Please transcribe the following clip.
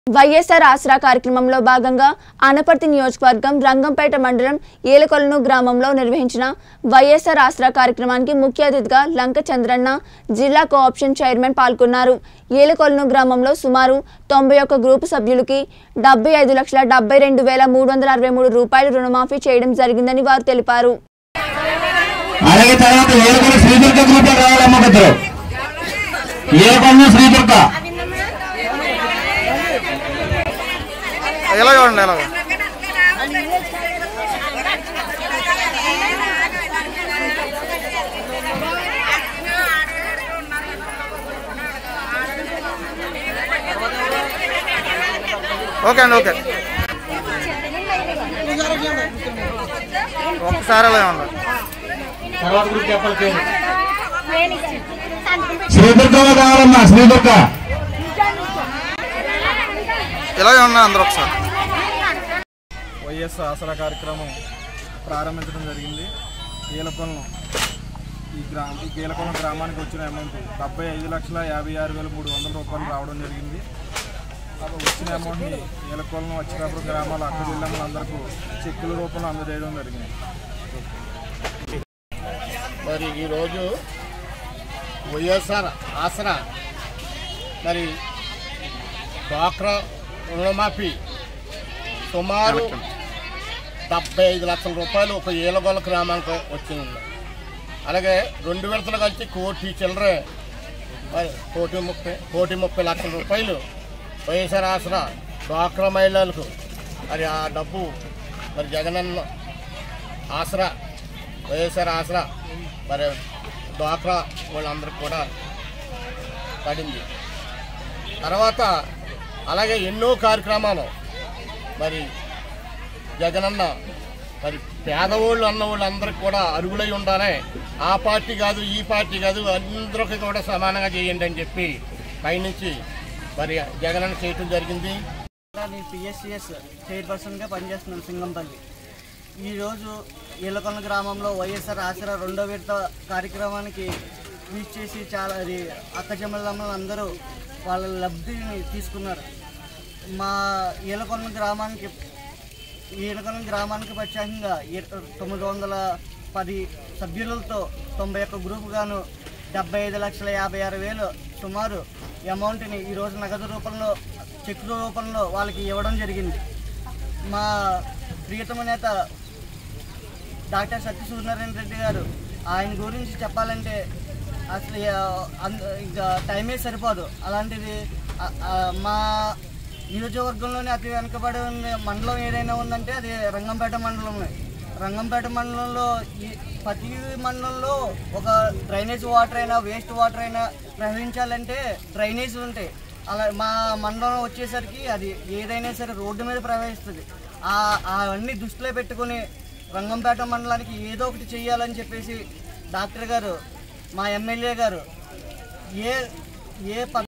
వైఎస్ఆర్ ఆసరా కార్యక్రమంలో భాగంగా ఆనపర్తి నియోజకవర్గం రంగంపేట మండలం ఏలకొలను గ్రామంలో నిర్వహించిన వైఎస్ఆర్ ఆసరా కార్యక్రమానికి ముఖ్య అతిథిగా లంక చంద్రన్న జిల్లా కోఆప్షన్ చైర్మన్ పాల్గొన్నారు. ఏలకొలను గ్రామంలో సుమారు 91 గ్రూపు సభ్యులకి 75,72,363 రూపాయలు రుణమాఫీ చేయడం జరిగిందని వారు తెలిపారు. ఓకే అండి, ఓకే ఒకసారి అలా ఉండాలి. ఇలాగే ఉన్నా అందరూ ఒకసారి. వైఎస్ఆర్ ఆసరా కార్యక్రమం ప్రారంభించడం జరిగింది. ఏలకొలను ఈ ఏలకొలను గ్రామానికి వచ్చిన అమౌంట్ 75,56,300 రూపాయలు రావడం జరిగింది. వచ్చిన అమౌంట్ని ఏలకొలను వచ్చినప్పుడు గ్రామాల అక్క జిల్లాలందరికీ చెక్కుల రూపంలో అందజేయడం జరిగింది. మరి ఈరోజు వైఎస్ఆర్ ఆసరా మరి డ్వాక్రా రుణమాఫీ సుమారు 75 లక్షల రూపాయలు ఒక ఏలగొల్ల గ్రామానికి వచ్చింది. అలాగే 2 విడతలు కలిసి 1 కోటి చిల్లరే మరి 1,30,00,000 రూపాయలు వైఎస్ఆర్ ఆసరా డ్వాక్రా మహిళలకు మరి ఆ డబ్బు మరి జగనన్న ఆసరా వైఎస్ఆర్ ఆసరా మరి డ్వాక్రా వాళ్ళందరికీ కూడా పడింది. తర్వాత అలాగే ఎన్నో కార్యక్రమాలు మరి జగనన్న మరి పేదవాళ్ళు అన్న వాళ్ళందరికీ కూడా అర్హులై ఉండాలి. ఆ పార్టీ కాదు ఈ పార్టీ కాదు అందరికీ కూడా సమానంగా చేయండి అని చెప్పి పైనుంచి మరి జగనన్న చేయటం జరిగింది. నేను పిఎస్సిఎస్ చైర్పర్సన్గా పనిచేస్తున్నాను సింగంపల్లి. ఈరోజు ఏలకొలను గ్రామంలో వైఎస్ఆర్ ఆసరా 2వ విడత కార్యక్రమానికి రీచ్ చేసి చాలా అక్కచెమ్మలు అందరూ వాళ్ళ లబ్ధిని తీసుకున్నారు. మా ఏలకొలను గ్రామానికి ప్రత్యేకంగా 910 సభ్యులతో 91 గ్రూపు గాను 75,56,000 సుమారు అమౌంట్ని ఈరోజు నగదు రూపంలో చెక్ రూపంలో వాళ్ళకి ఇవ్వడం జరిగింది. మా ప్రియతమ నేత డాక్టర్ సత్య సూర్యనారాయణ రెడ్డి గారు, ఆయన గురించి చెప్పాలంటే అసలు ఇంకా టైమే సరిపోదు. అలాంటిది మా నియోజకవర్గంలోనే అతి వెనుకబడి ఉన్న మండలం ఏదైనా ఉందంటే అది రంగంపేట మండలమే. రంగంపేట మండలంలో ప్రతి మండలంలో ఒక డ్రైనేజ్ వాటర్ అయినా వేస్ట్ వాటర్ అయినా ప్రవహించాలంటే డ్రైనేజీలు ఉంటాయి. అలా మా మండలం వచ్చేసరికి అది ఏదైనా సరే రోడ్డు మీద ప్రవహిస్తుంది. అవన్నీ దృష్టిలో పెట్టుకుని రంగంపేట మండలానికి ఏదో ఒకటి చెయ్యాలని చెప్పేసి డాక్టర్ గారు, మా ఎమ్మెల్యే గారు ఏ